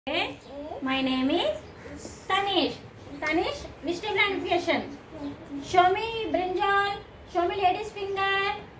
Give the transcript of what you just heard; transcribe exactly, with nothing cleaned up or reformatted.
Okay. My name is Taneesh. Taneesh, visual identification. Show me brinjal. Show me lady's finger.